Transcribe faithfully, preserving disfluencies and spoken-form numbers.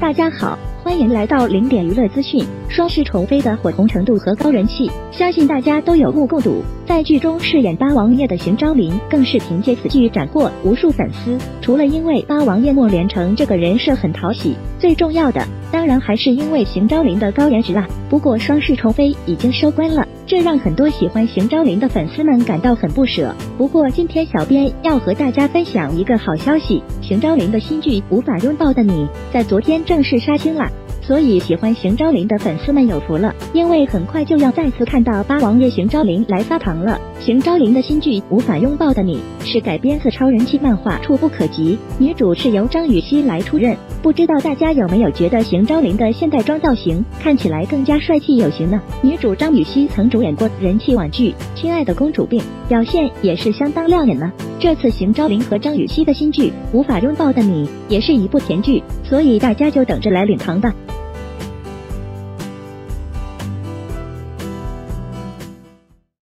大家好，欢迎来到零点娱乐资讯。双世宠妃的火红程度和高人气，相信大家都有目共睹。在剧中饰演八王爷的邢昭琳，更是凭借此剧斩获无数粉丝。除了因为八王爷莫连成这个人设很讨喜，最重要的当然还是因为邢昭琳的高颜值啦。不过双世宠妃已经收官了，这让很多喜欢邢昭琳的粉丝们感到很不舍。不过今天小编要和大家分享一个好消息，邢昭琳的新剧《无法拥抱的你》在昨天正式杀青啦。所以喜欢邢昭琳的粉丝们有福了，因为很快就要再次看到八王爷邢昭琳来发糖了。邢昭琳的新剧《无法拥抱的你》是改编自超人气漫画《触不可及》，女主是由张雨绮来出任。不知道大家有没有觉得邢昭琳的现代装造型看起来更加帅气有型呢？女主张雨绮曾主演过人气网剧《亲爱的公主病》，表现也是相当亮眼呢。这次邢昭琳和张雨绮的新剧《无法拥抱的你》也是一部甜剧，所以大家就等着来领糖吧。